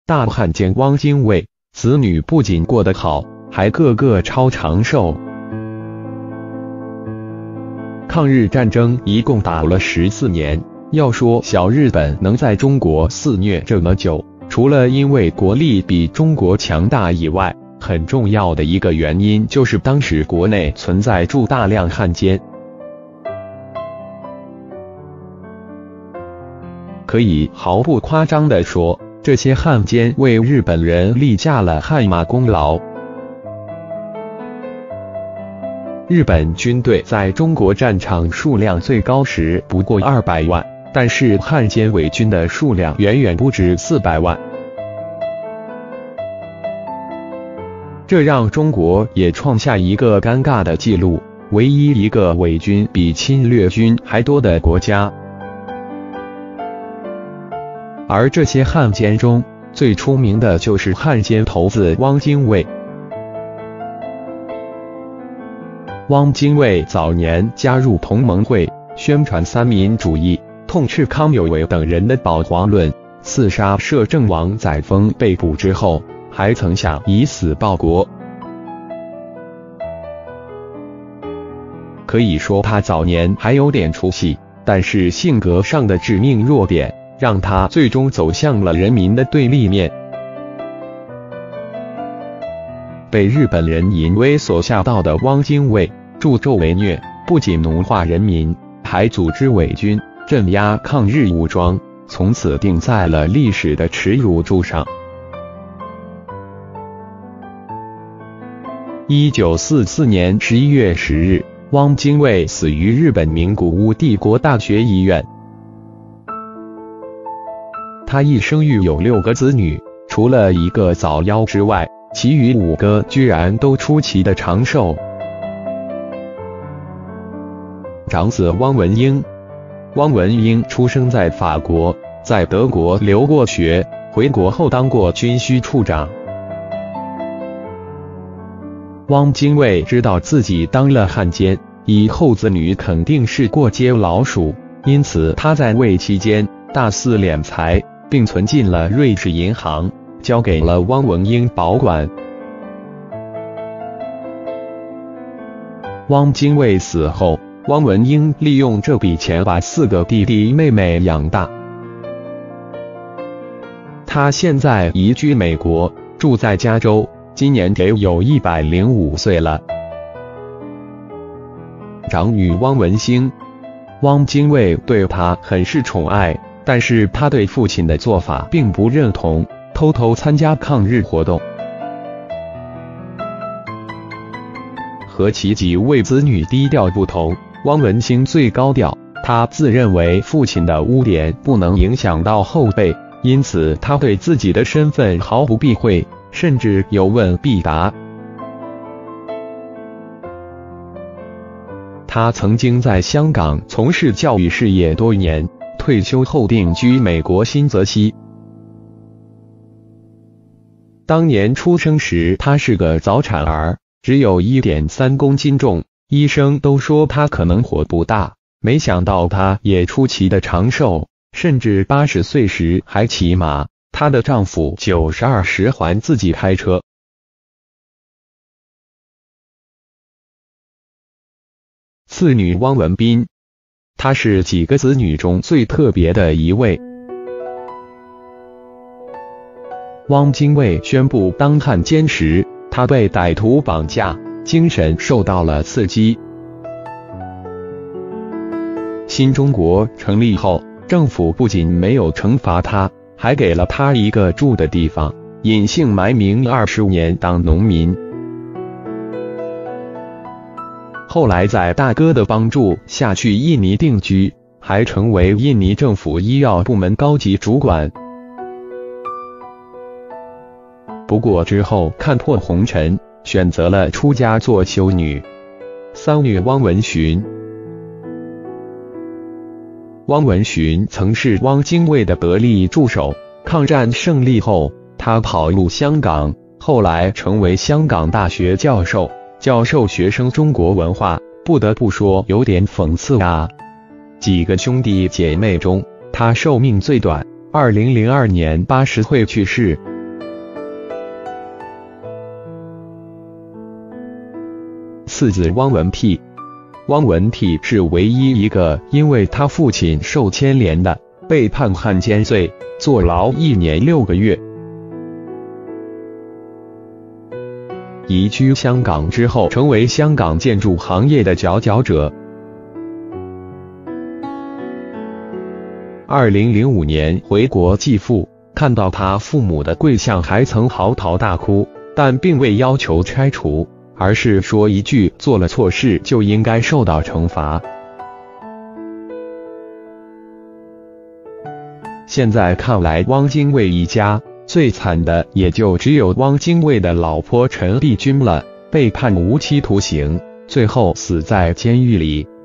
大汉奸汪精卫，子女不仅过得好，还个个超长寿。抗日战争一共打了14年，要说小日本能在中国肆虐这么久，除了因为国力比中国强大以外，很重要的一个原因就是当时国内存在住大量汉奸。可以毫不夸张地说，这些汉奸为日本人立下了汗马功劳。日本军队在中国战场数量最高时不过200万，但是汉奸伪军的数量远远不止400万。这让中国也创下一个尴尬的记录，唯一一个伪军比侵略军还多的国家。而这些汉奸中，最出名的就是汉奸头子汪精卫。汪精卫早年加入同盟会，宣传三民主义，痛斥康有为等人的保皇论，刺杀摄政王载沣被捕之后，还曾想以死报国。可以说他早年还有点出息，但是性格上的致命弱点，让他最终走向了人民的对立面。被日本人淫威所吓到的汪精卫，助纣为虐，不仅奴化人民，还组织伪军，镇压抗日武装，从此定在了历史的耻辱柱上。1944年11月10日，汪精卫死于日本名古屋帝国大学医院。他一生育有6个子女，除了1个早夭之外，其余5个居然都出奇的长寿。长子汪文英，汪文英出生在法国，在德国留过学，回国后当过军需处长。汪精卫知道自己当了汉奸，以后子女肯定是过街老鼠，因此他在位期间大肆敛财，并存进了瑞士银行，交给了汪文英保管。汪精卫死后，汪文英利用这笔钱把4个弟弟妹妹养大。他现在移居美国，住在加州，今年得有105岁了。长女汪文星，汪精卫对她很是宠爱，但是他对父亲的做法并不认同，偷偷参加抗日活动。和其几位子女低调不同，汪文星最高调，他自认为父亲的污点不能影响到后辈，因此他对自己的身份毫不避讳，甚至有问必答。他曾经在香港从事教育事业多年，退休后定居美国新泽西。当年出生时他是个早产儿，只有1.3公斤重，医生都说他可能活不大，没想到他也出奇的长寿，甚至80岁时还骑马，她的丈夫92时还自己开车。次女汪文斌，她是几个子女中最特别的一位。汪精卫宣布当汉奸时，他被歹徒绑架，精神受到了刺激。新中国成立后，政府不仅没有惩罚他，还给了他一个住的地方，隐姓埋名25年当农民。后来在大哥的帮助下去印尼定居，还成为印尼政府医药部门高级主管。不过之后看破红尘，选择了出家做修女。三女汪文寻，汪文寻曾是汪精卫的得力助手，抗战胜利后，他跑入香港，后来成为香港大学教授，教授学生中国文化，不得不说有点讽刺啊。几个兄弟姐妹中，他寿命最短，2002年80岁去世。 次子汪文惕。汪文惕是唯一一个因为他父亲受牵连的，被判汉奸罪，坐牢1年6个月。移居香港之后，成为香港建筑行业的佼佼者。2005年回国继父，看到他父母的跪像，还曾嚎啕大哭，但并未要求拆除，而是说一句做了错事就应该受到惩罚。现在看来，汪精卫一家最惨的也就只有汪精卫的老婆陈璧君了，被判无期徒刑，最后死在监狱里。